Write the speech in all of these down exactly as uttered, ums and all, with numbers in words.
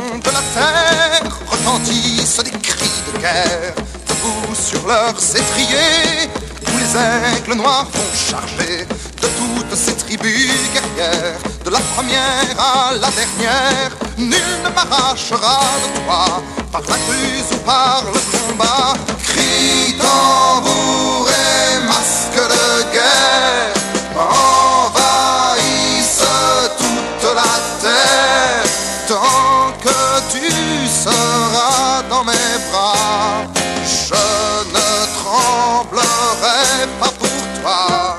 fond de la terre retentissent des cris de guerre. Debout sur leurs étriers, tous les aigles noirs vont charger de toutes ces tribus guerrières. De la première à la dernière, nul ne m'arrachera de toi, par la ruse ou par le combat. Cris, tambour et masque de guerre envahissent toute la terre. Tant que tu seras dans mes bras, je ne tremblerai pas pour toi.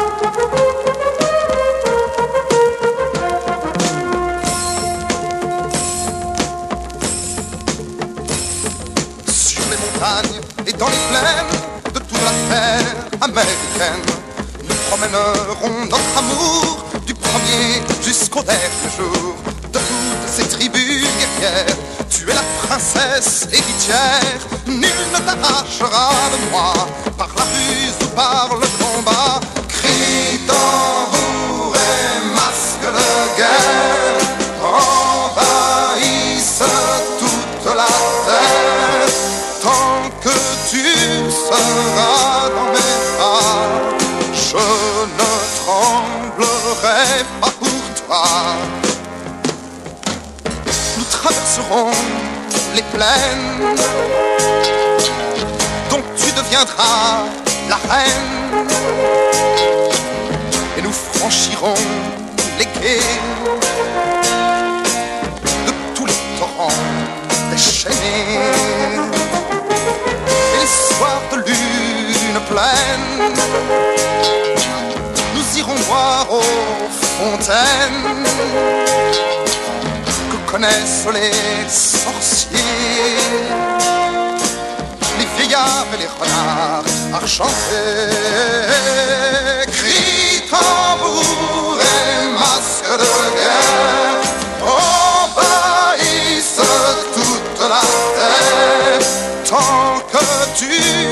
Sur les montagnes et dans les plaines de toute la terre américaine, nous promènerons notre amour du premier jusqu'au dernier jour. De toutes ces tribus guerrières, tu es la princesse héritière. Nul ne t'arrachera de moi, par la ruse ou par le combat. Cris, tambour et masque de guerre envahissent toute la terre. Tant que tu seras dans mes bras, je ne tremblerai pas pour toi. Nous traverserons les plaines dont tu deviendras la reine, et nous franchirons les quais de tous les torrents déchaînés. Et les soirs de lune pleine, nous irons boire aux fontaines que connaissent les sorciers, les vieillards et les renards argentés. Cris, tambour et masque de guerre envahissent toute la terre. Tant que tu